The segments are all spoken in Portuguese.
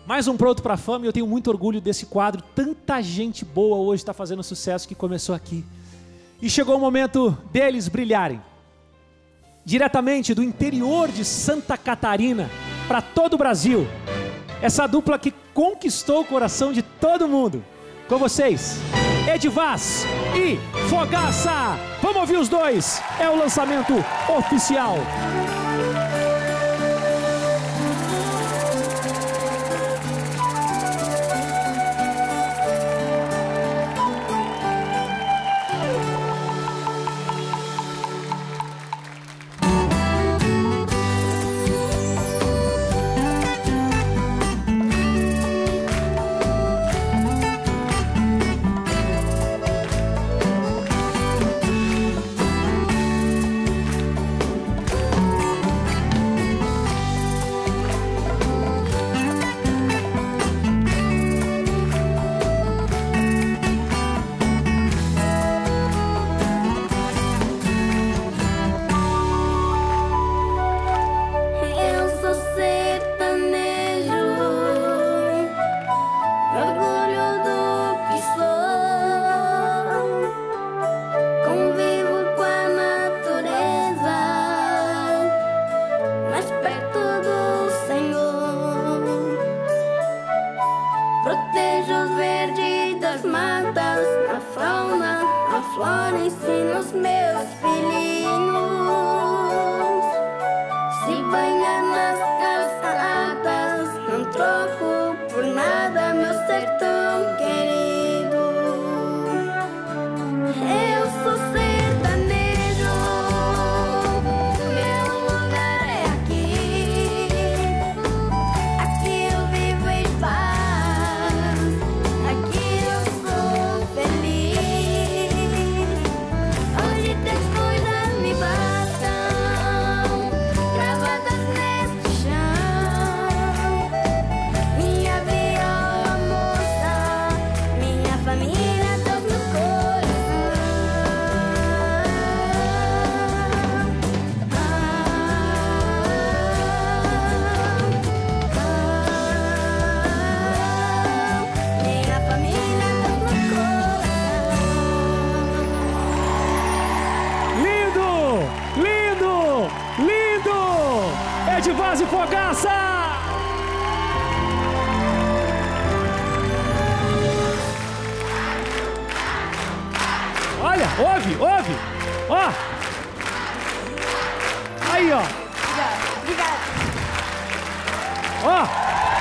Mais um Pronto para a Fama, e eu tenho muito orgulho desse quadro. Tanta gente boa hoje está fazendo sucesso que começou aqui. E chegou o momento deles brilharem. Diretamente do interior de Santa Catarina para todo o Brasil. Essa dupla que conquistou o coração de todo mundo. Com vocês, Edivaz e Fogaça. Vamos ouvir os dois. É o lançamento oficial. Edivaz e Fogaça! Olha, ouve! Ó! Aí, ó! Obrigada! Ó!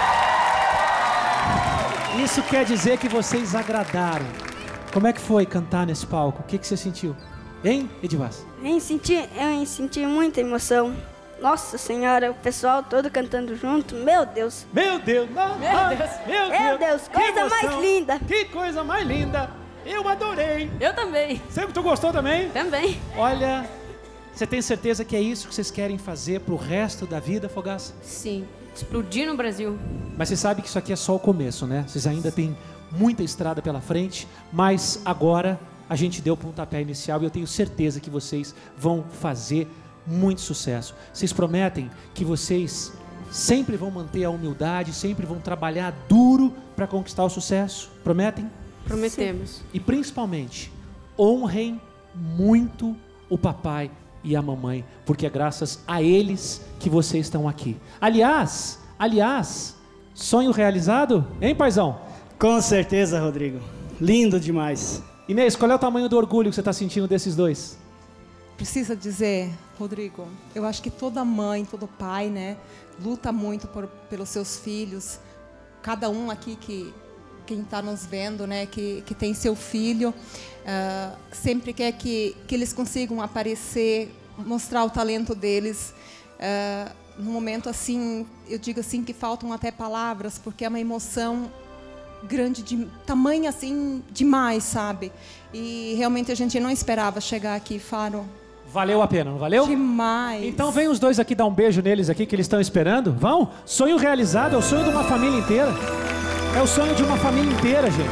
Isso quer dizer que vocês agradaram. Como é que foi cantar nesse palco? O que você sentiu? Hein, Edivaz? Eu senti muita emoção. Nossa Senhora, o pessoal todo cantando junto. Meu Deus! Meu Deus! Meu Deus! Coisa mais linda! Que coisa mais linda! Eu adorei! Eu também! Tu gostou também? Também! Olha, você tem certeza que é isso que vocês querem fazer pro resto da vida, Fogaça? Sim, explodir no Brasil. Mas você sabe que isso aqui é só o começo, né? Vocês ainda têm muita estrada pela frente, mas agora a gente deu o pontapé inicial e eu tenho certeza que vocês vão fazer muito sucesso. Vocês prometem que vocês sempre vão manter a humildade, sempre vão trabalhar duro para conquistar o sucesso? Prometem? Prometemos. Sim. E principalmente, honrem muito o papai e a mamãe, porque é graças a eles que vocês estão aqui. Aliás, sonho realizado, hein, paizão? Com certeza, Rodrigo. Lindo demais. Inês, qual é o tamanho do orgulho que você está sentindo desses dois? Precisa dizer, Rodrigo, eu acho que toda mãe, todo pai, né, luta muito pelos seus filhos. Cada um aqui quem está nos vendo, né, que tem seu filho, sempre quer que eles consigam aparecer, mostrar o talento deles. No momento assim, eu digo assim que faltam até palavras, porque é uma emoção grande, de tamanho assim demais, sabe? E realmente a gente não esperava chegar aqui, Faro. Valeu a pena, não valeu? Demais. Então vem os dois aqui dar um beijo neles aqui que eles estão esperando. Vão? Sonho realizado, é o sonho de uma família inteira. É o sonho de uma família inteira, gente.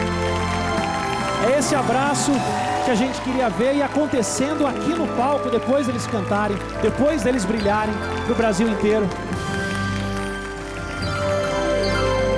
É esse abraço que a gente queria ver e acontecendo aqui no palco depois deles cantarem, depois deles brilharem no Brasil inteiro.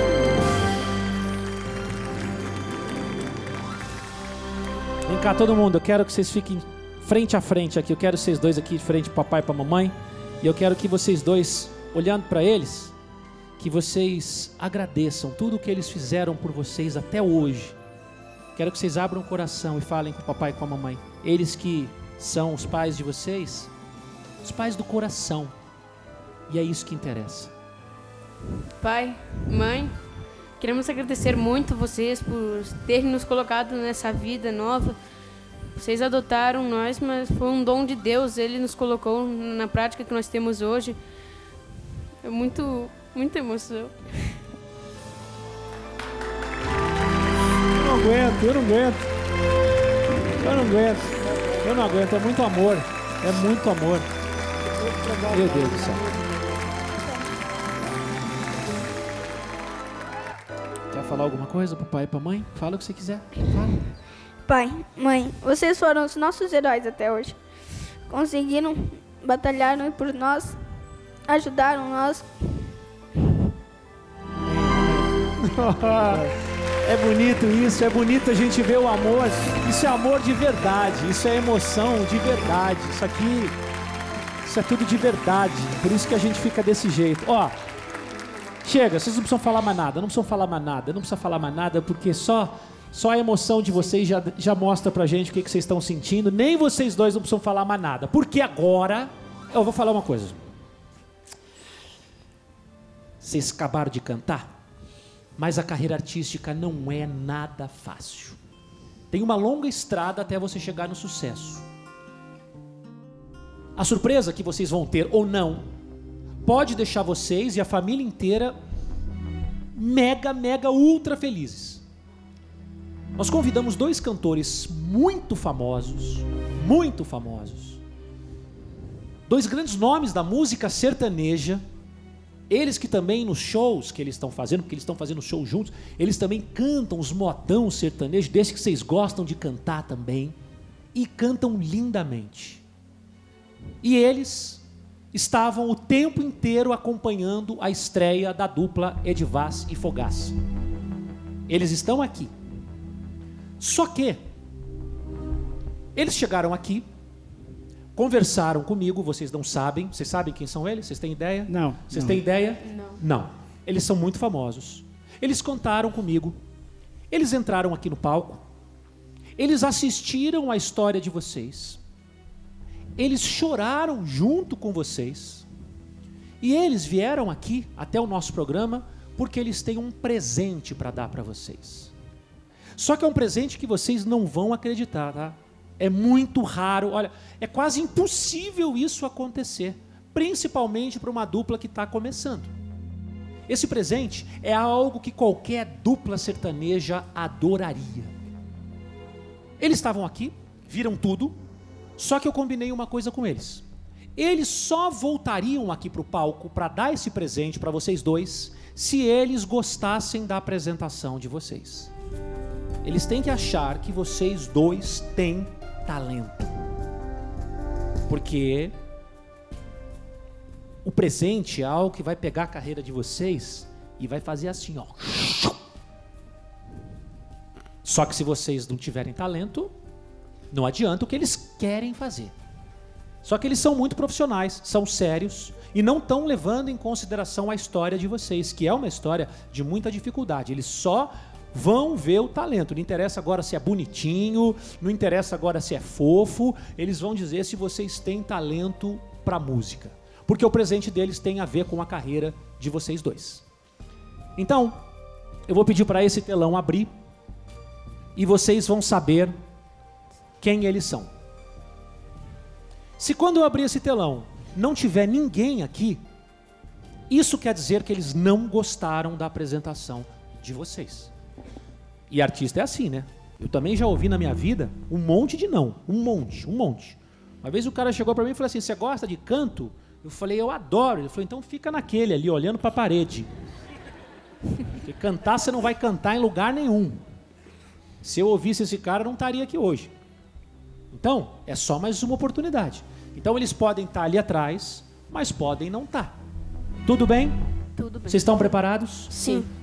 cá, todo mundo. Eu quero que vocês fiquem frente a frente aqui. Eu quero vocês dois aqui de frente, papai e pra mamãe. E eu quero que vocês dois, olhando para eles, que vocês agradeçam tudo o que eles fizeram por vocês até hoje. Quero que vocês abram o coração e falem com o papai e com a mamãe. Eles que são os pais de vocês, os pais do coração. E é isso que interessa. Pai, mãe, queremos agradecer muito vocês por terem nos colocado nessa vida nova. Vocês adotaram nós, mas foi um dom de Deus. Ele nos colocou na prática que nós temos hoje. É muita emoção. Eu não aguento. É muito amor. Meu Deus do céu. Quer falar alguma coisa pro pai e pra mãe? Fala o que você quiser. Fala. Pai, mãe, vocês foram os nossos heróis até hoje. Conseguiram, batalharam por nós, ajudaram nós. É bonito isso, é bonito a gente ver o amor. Isso é amor de verdade, isso é emoção de verdade. Isso é tudo de verdade. Por isso que a gente fica desse jeito. Ó, chega, vocês não precisam falar mais nada, não precisa falar mais nada, porque só a emoção de vocês já mostra pra gente o que vocês estão sentindo. Nem vocês dois não precisam falar mais nada, porque agora eu vou falar uma coisa. Vocês acabaram de cantar, mas a carreira artística não é nada fácil. Tem uma longa estrada até você chegar no sucesso. A surpresa que vocês vão ter ou não pode deixar vocês e a família inteira mega, ultra felizes. Nós convidamos 2 cantores muito famosos, 2 grandes nomes da música sertaneja. Eles que também nos shows que eles estão fazendo, porque eles estão fazendo show juntos, eles também cantam os modão sertanejos, desde que vocês gostam de cantar também, e cantam lindamente. E eles estavam o tempo inteiro acompanhando a estreia da dupla Edivaz e Fogaça. Eles estão aqui. Só que eles chegaram aqui, conversaram comigo, vocês não sabem. Vocês sabem quem são eles? Vocês têm ideia? Não. Vocês têm ideia? Não. Eles são muito famosos. Eles contaram comigo. Eles entraram aqui no palco. Eles assistiram a história de vocês. Eles choraram junto com vocês. E eles vieram aqui até o nosso programa porque eles têm um presente para dar para vocês. Só que é um presente que vocês não vão acreditar, tá? É muito raro, olha, é quase impossível isso acontecer, principalmente para uma dupla que está começando. Esse presente é algo que qualquer dupla sertaneja adoraria. Eles estavam aqui, viram tudo, só que eu combinei uma coisa com eles. Eles só voltariam aqui para o palco para dar esse presente para vocês dois se eles gostassem da apresentação de vocês. Eles têm que achar que vocês dois têm talento. Porque o presente é algo que vai pegar a carreira de vocês e vai fazer assim, ó. Só que se vocês não tiverem talento, não adianta o que eles querem fazer. Só que eles são muito profissionais, são sérios e não estão levando em consideração a história de vocês, que é uma história de muita dificuldade. Eles só vão ver o talento. Não interessa agora se é bonitinho, não interessa agora se é fofo, eles vão dizer se vocês têm talento para música. Porque o presente deles tem a ver com a carreira de vocês dois. Então, eu vou pedir para esse telão abrir e vocês vão saber quem eles são. Se quando eu abrir esse telão não tiver ninguém aqui, isso quer dizer que eles não gostaram da apresentação de vocês. E artista é assim, né? Eu também já ouvi na minha vida um monte de não. Um monte. Uma vez o cara chegou para mim e falou assim, você gosta de canto? Eu falei, eu adoro. Ele falou, então fica naquele ali, olhando para a parede. Porque cantar você não vai cantar em lugar nenhum. Se eu ouvisse esse cara, eu não estaria aqui hoje. Então, é só mais uma oportunidade. Então eles podem estar ali atrás, mas podem não estar. Tudo bem? Tudo bem. Vocês estão preparados? Sim.